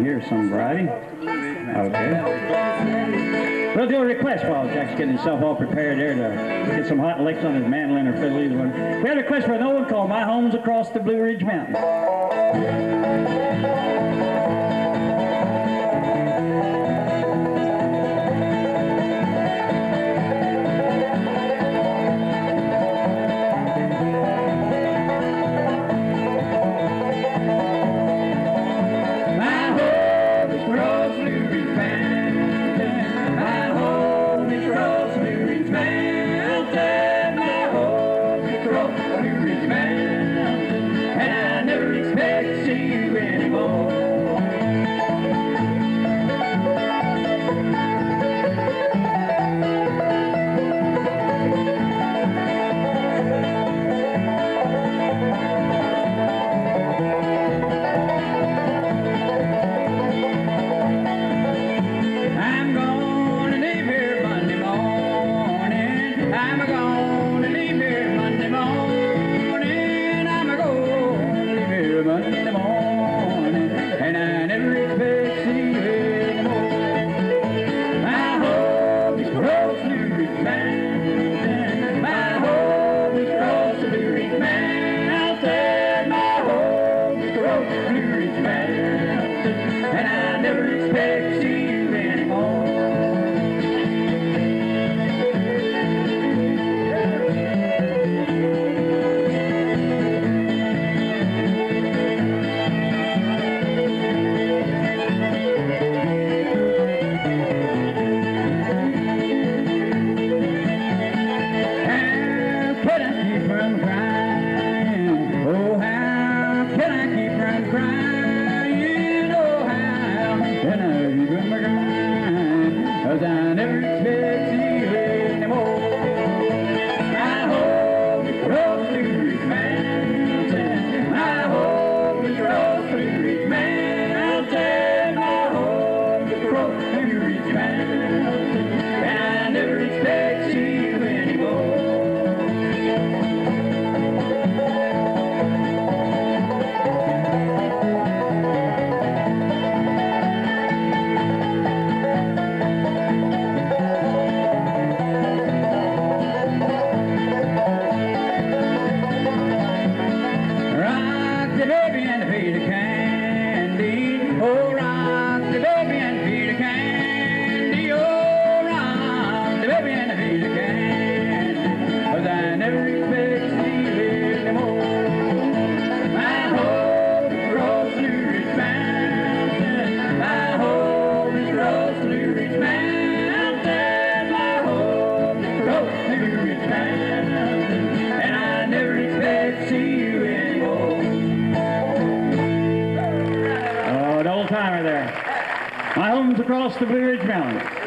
here, some variety. Okay. We'll do a request while Jack's getting himself all prepared there to get some hot licks on his mandolin or fiddle, either one. We have a request for an old one called My Home's Across the Blue Ridge Mountains. My Home's Across the Blue Ridge Mountains.